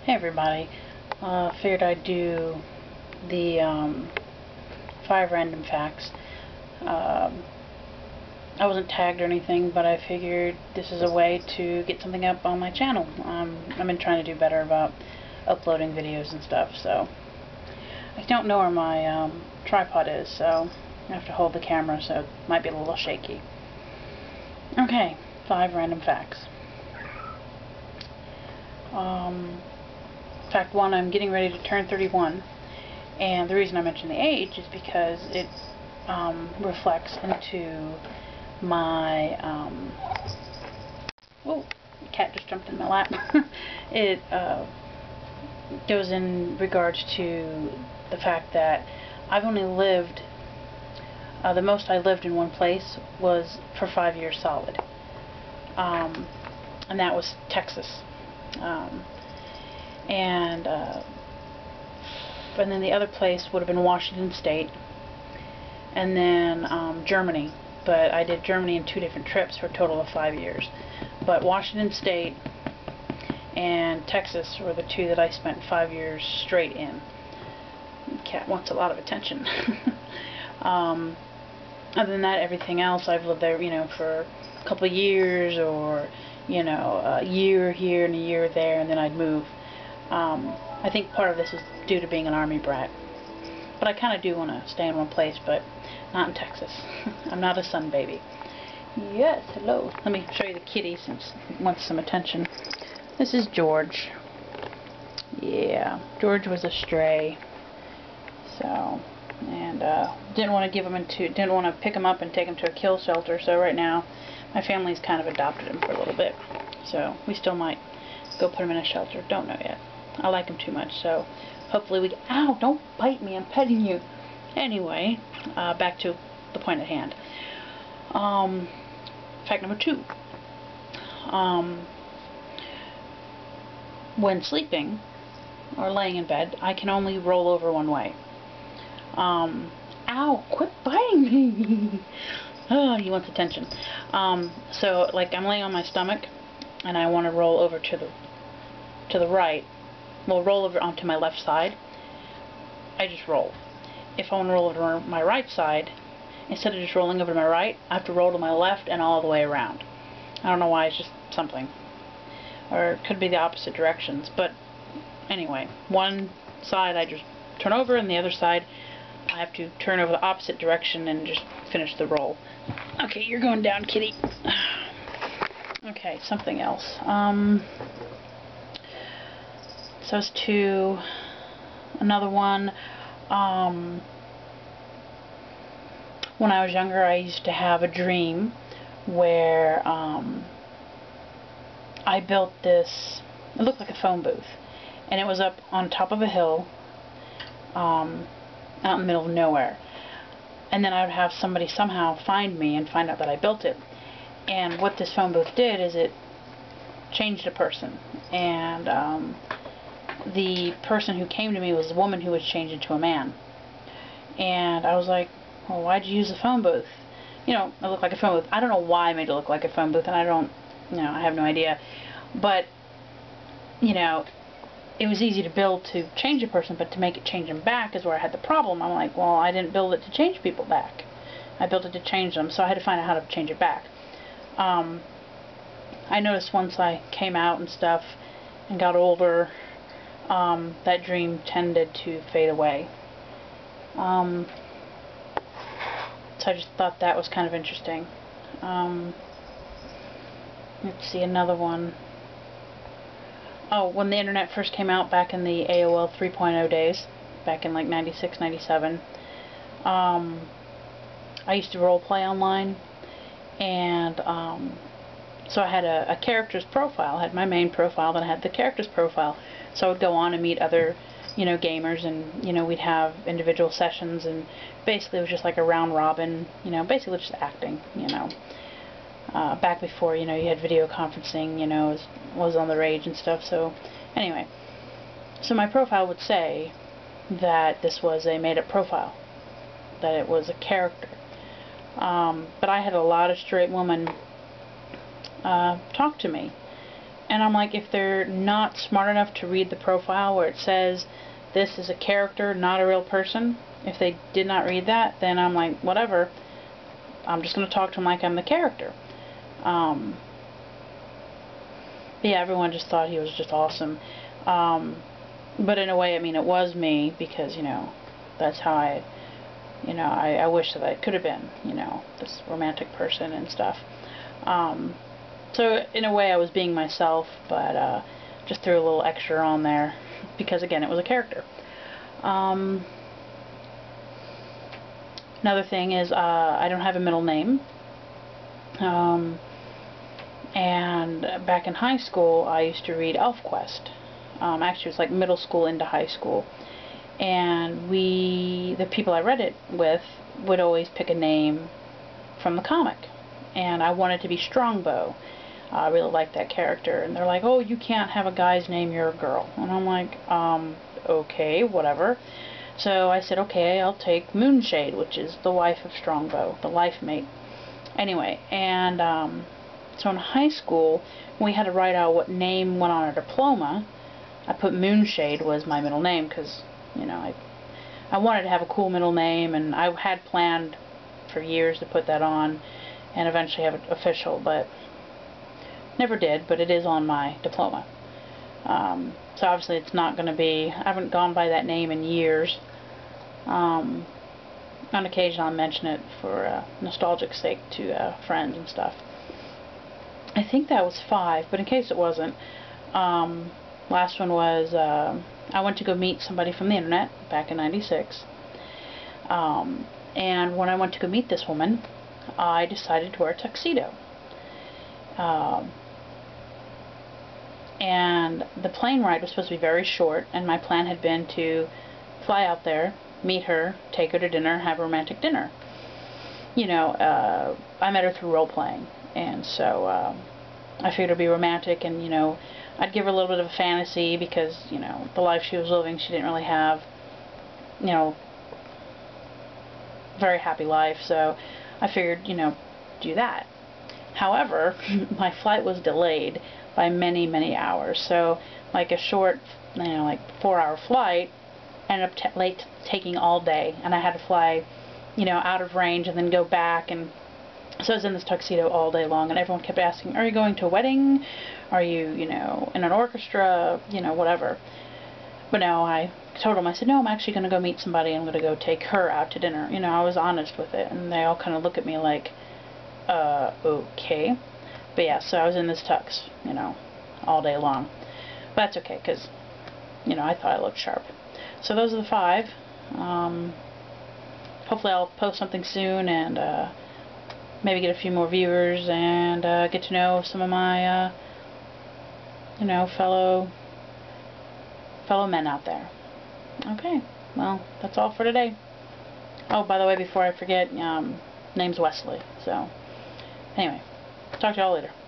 Hey everybody, figured I'd do the 5 random facts. I wasn't tagged or anything, but I figured this is a way to get something up on my channel. I've been trying to do better about uploading videos and stuff, so I don't know where my tripod is, so I have to hold the camera, so it might be a little shaky. Okay, 5 random facts. Fact 1, I'm getting ready to turn 31, and the reason I mention the age is because it reflects into my oh, the cat just jumped in my lap. It goes in regards to the fact that I've only lived, the most I lived in one place was for 5 years solid, and that was Texas. And then the other place would have been Washington State, and then Germany. But I did Germany in 2 different trips for a total of 5 years. But Washington State and Texas were the 2 that I spent 5 years straight in. The cat wants a lot of attention. Other than that, everything else I've lived there, for a couple of years, or a year here and a year there, and then I'd move. I think part of this is due to being an Army brat. But I kind of do want to stay in one place, but not in Texas. I'm not a sun baby. Yes, hello. Let me show you the kitty since it wants some attention. This is George. Yeah, George was a stray. So, and didn't want to pick him up and take him to a kill shelter. So right now, my family's kind of adopted him for a little bit. So we still might go put him in a shelter. Don't know yet. I like him too much, so hopefully we... Ow! Don't bite me, I'm petting you. Anyway, back to the point at hand. Fact number 2. When sleeping, or laying in bed, I can only roll over one way. Ow! Quit biting me! Oh, he wants attention. So, like, I'm laying on my stomach, and I want to roll over to the right. Well, roll over onto my left side. I just roll. If I want to roll over to my right side, instead of just rolling over to my right, I have to roll to my left and all the way around. I don't know why, it's just something. Or it could be the opposite directions. But anyway, one side I just turn over, and the other side I have to turn over the opposite direction and just finish the roll. Okay, you're going down, kitty. Okay, something else. So as to another one, when I was younger, I used to have a dream where I built this, it looked like a phone booth, and it was up on top of a hill, out in the middle of nowhere. And then I would have somebody somehow find me and find out that I built it. And what this phone booth did is it changed a person. And the person who came to me was a woman who was changed into a man. And I was like, well, why'd you use a phone booth? It looked like a phone booth. I don't know why I made it look like a phone booth, and I have no idea. But, it was easy to build to change a person, but to make it change them back is where I had the problem. I'm like, well, I didn't build it to change people back. I built it to change them, so I had to find out how to change it back. I noticed once I came out and stuff and got older, that dream tended to fade away. So I just thought that was kind of interesting. Let's see, another one. Oh, when the internet first came out back in the AOL 3.0 days, back in like 96, 97, I used to role play online, and so I had a character's profile. I had my main profile, then I had the character's profile. So I would go on and meet other, gamers, and, we'd have individual sessions, and basically it was just like a round robin, basically just acting, back before, you had video conferencing, was on the rage and stuff. So anyway, so my profile would say that this was a made-up profile, that it was a character. But I had a lot of straight women talk to me, and And I'm like, if they're not smart enough to read the profile where it says this is a character, not a real person, if they did not read that, then I'm like, whatever. I'm just going to talk to him like I'm the character. Yeah, everyone just thought he was just awesome. But in a way, I mean, it was me, because, you know, that's how I wish that I could have been, you know, this romantic person and stuff. So in a way I was being myself, but just threw a little extra on there because, again, it was a character. Another thing is I don't have a middle name. And back in high school I used to read ElfQuest. Actually, it was like middle school into high school. And the people I read it with would always pick a name from the comic. And I wanted to be Strongbow. I really liked that character. And they're like, oh, you can't have a guy's name, you're a girl. And I'm like, okay, whatever. So I said, okay, I'll take Moonshade, which is the wife of Strongbow, the life mate. Anyway, and so in high school, when we had to write out what name went on our diploma, I put Moonshade was my middle name, because, you know, I wanted to have a cool middle name, and I had planned for years to put that on and eventually have it official, but never did. But it is on my diploma. So obviously it's not going to be, I haven't gone by that name in years. On occasion I'll mention it for nostalgic sake to friends and stuff. I think that was 5, but in case it wasn't, last one was I went to go meet somebody from the internet back in '96, and when I went to go meet this woman, I decided to wear a tuxedo. And the plane ride was supposed to be very short, and my plan had been to fly out there, meet her, take her to dinner, have a romantic dinner. You know, I met her through role-playing, and so I figured it would be romantic, and, you know, I'd give her a little bit of a fantasy, because, you know, the life she was living, she didn't really have, you know, a very happy life, so I figured, you know, do that. However, my flight was delayed by many, many hours, so like a short, you know, like 4-hour flight ended up taking all day, and I had to fly, you know, out of range and then go back, and so I was in this tuxedo all day long, and everyone kept asking, are you going to a wedding? Are you, you know, in an orchestra? You know, whatever. But no, I told them, I said, no, I'm actually going to go meet somebody. I'm going to go take her out to dinner. You know, I was honest with it, and they all kind of look at me like, okay. But yeah, so I was in this tux, you know, all day long. But that's okay, because, you know, I thought I looked sharp. So those are the 5. Hopefully I'll post something soon, and maybe get a few more viewers, and get to know some of my, you know, fellow men out there. Okay, well, that's all for today. Oh, by the way, before I forget, name's Wesley. So, anyway, talk to y'all later.